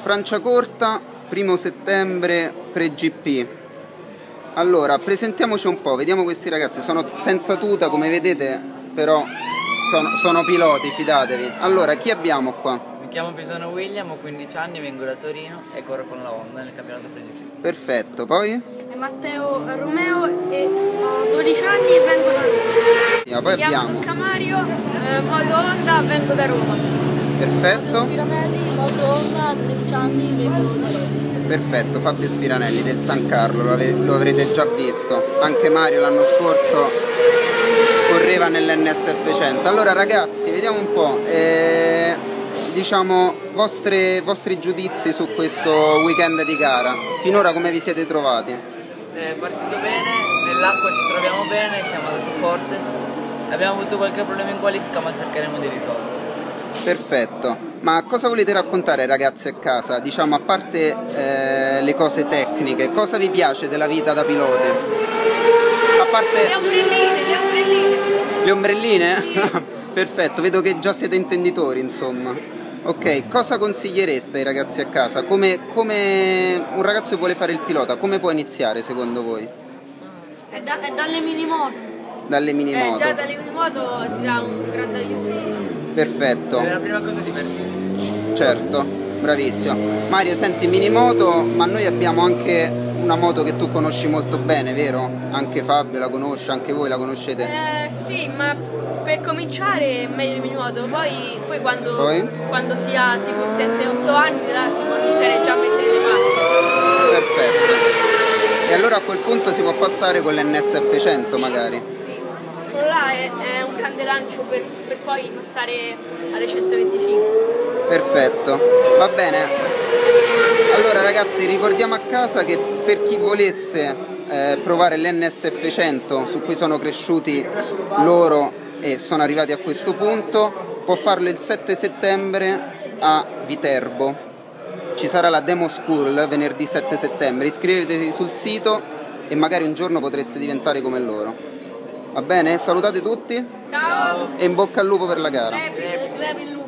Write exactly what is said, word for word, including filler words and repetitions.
Franciacorta, primo settembre, pre-G P. Allora, presentiamoci un po', vediamo questi ragazzi, sono senza tuta come vedete, però sono, sono piloti, fidatevi. Allora, chi abbiamo qua? Mi chiamo Pisano William, ho quindici anni, vengo da Torino e corro con la Honda nel campionato pre-G P. Perfetto, poi? È Matteo Romeo e ho dodici anni e vengo da Roma. Yeah, poi Mi chiamo abbiamo Luca Mario, eh, moto Honda, vengo da Roma. Perfetto. Spiranelli, moto Honda, tredici anni, vengo da Roma. Perfetto, Fabio Spiranelli del San Carlo, lo, ave lo avrete già visto. Anche Mario l'anno scorso correva nell'N S F cento. Allora ragazzi, vediamo un po', eh, diciamo, vostre, vostri giudizi su questo weekend di gara. Finora come vi siete trovati? È partito bene, nell'acqua ci troviamo bene, siamo andati forte. Abbiamo avuto qualche problema in qualifica, ma cercheremo di risolverlo. Perfetto, ma cosa volete raccontare ragazzi a casa? Diciamo, a parte eh, le cose tecniche, cosa vi piace della vita da piloti? A parte... Le ombrelline, le ombrelline. Le ombrelline? Sì. Perfetto, vedo che già siete intenditori, insomma. Ok, cosa consigliereste ai ragazzi a casa? Come, come un ragazzo vuole fare il pilota, come può iniziare secondo voi? È, da, è dalle mini moto. Dalle mini Eh, moto. già dalle mini moto ti dà un grande aiuto. Perfetto. La prima cosa è divertirsi. Certo, bravissimo. Mario, senti, mini moto, ma noi abbiamo anche una moto che tu conosci molto bene, vero? Anche Fabio la conosce, anche voi la conoscete? Eh sì, ma per cominciare è meglio il mini moto, poi, poi, quando, Poi? quando si ha tipo sette otto anni là si può iniziare già a mettere le marce. Perfetto. E allora a quel punto si può passare con l'N S F cento Sì, magari? Sì, quello là è, è un grande lancio per, per poi passare alle centoventicinque. Perfetto, va bene. Allora ragazzi, ricordiamo a casa che per chi volesse eh, provare l'N S F cento su cui sono cresciuti loro e sono arrivati a questo punto, può farlo il sette settembre a Viterbo. Ci sarà la demo school venerdì sette settembre, iscrivetevi sul sito e magari un giorno potreste diventare come loro. Va bene? Salutate tutti Ciao! e in bocca al lupo per la gara. Club il lupo.